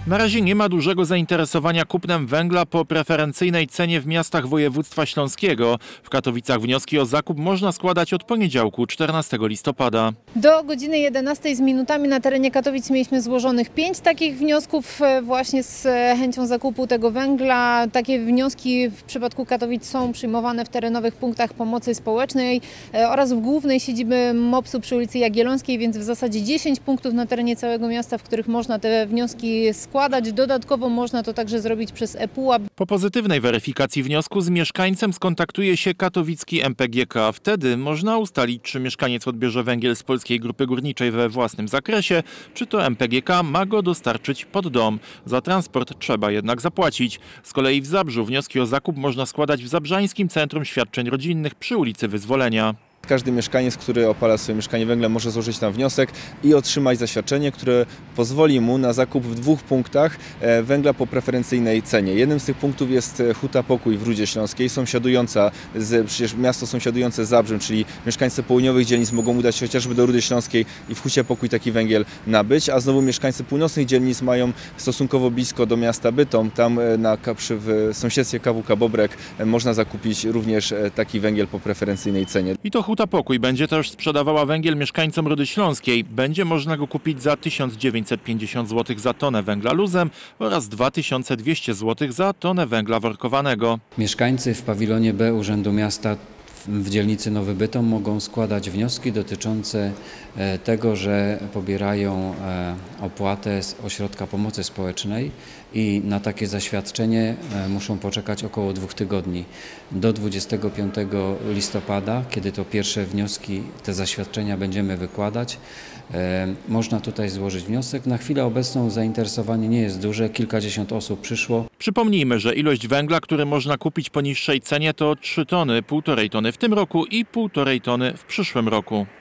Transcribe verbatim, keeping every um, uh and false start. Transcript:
Na razie nie ma dużego zainteresowania kupnem węgla po preferencyjnej cenie w miastach województwa śląskiego. W Katowicach wnioski o zakup można składać od poniedziałku, czternastego listopada. Do godziny jedenastej z minutami na terenie Katowic mieliśmy złożonych pięć takich wniosków właśnie z chęcią zakupu tego węgla. Takie wnioski w przypadku Katowic są przyjmowane w terenowych punktach pomocy społecznej oraz w głównej siedziby mopsu przy ulicy Jagiellońskiej, więc w zasadzie dziesięć punktów na terenie całego miasta, w których można te wnioski składać. Dodatkowo można to także zrobić przez ePUAP. Po pozytywnej weryfikacji wniosku z mieszkańcem skontaktuje się katowicki M P G K. Wtedy można ustalić, czy mieszkaniec odbierze węgiel z Polskiej Grupy Górniczej we własnym zakresie, czy to M P G K ma go dostarczyć pod dom. Za transport trzeba jednak zapłacić. Z kolei w Zabrzu wnioski o zakup można składać w Zabrzańskim Centrum Świadczeń Rodzinnych przy ulicy Wyzwolenia. Każdy mieszkaniec, który opala swoje mieszkanie węglem, może złożyć tam wniosek i otrzymać zaświadczenie, które pozwoli mu na zakup w dwóch punktach węgla po preferencyjnej cenie. Jednym z tych punktów jest Huta Pokój w Rudzie Śląskiej, sąsiadująca z, przecież miasto sąsiadujące z Zabrzem, czyli mieszkańcy południowych dzielnic mogą udać się chociażby do Rudy Śląskiej i w Hucie Pokój taki węgiel nabyć, a znowu mieszkańcy północnych dzielnic mają stosunkowo blisko do miasta Bytom. Tam na, przy, w sąsiedztwie K W K Bobrek można zakupić również taki węgiel po preferencyjnej cenie. I to Huta Pokój będzie też sprzedawała węgiel mieszkańcom Rudy Śląskiej. Będzie można go kupić za tysiąc dziewięćset pięćdziesiąt złotych za tonę węgla luzem oraz dwa tysiące dwieście złotych za tonę węgla workowanego. Mieszkańcy w pawilonie B Urzędu Miasta w dzielnicy Nowy Bytom mogą składać wnioski dotyczące tego, że pobierają opłatę z ośrodka pomocy społecznej i na takie zaświadczenie muszą poczekać około dwóch tygodni. Do dwudziestego piątego listopada, kiedy to pierwsze wnioski, te zaświadczenia będziemy wykładać, można tutaj złożyć wniosek. Na chwilę obecną zainteresowanie nie jest duże, kilkadziesiąt osób przyszło. Przypomnijmy, że ilość węgla, który można kupić po niższej cenie, to trzy tony, półtorej tony w tym roku i półtorej tony w przyszłym roku.